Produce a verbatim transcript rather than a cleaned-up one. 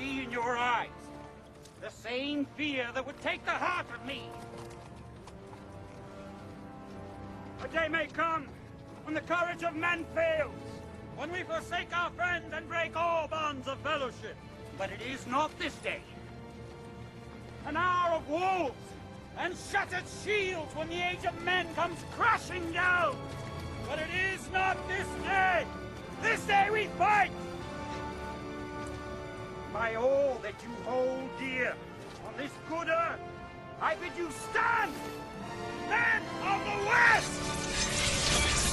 see in your eyes. The same fear that would take the heart of me. A day may come when the courage of men fails, when we forsake our friends and break all bonds of fellowship. But it is not this day. An hour of wolves and shattered shields when the age of men comes crashing down. But it is not this day. This day we fight. By all that you hold dear on this good earth, I bid you stand, men of the West!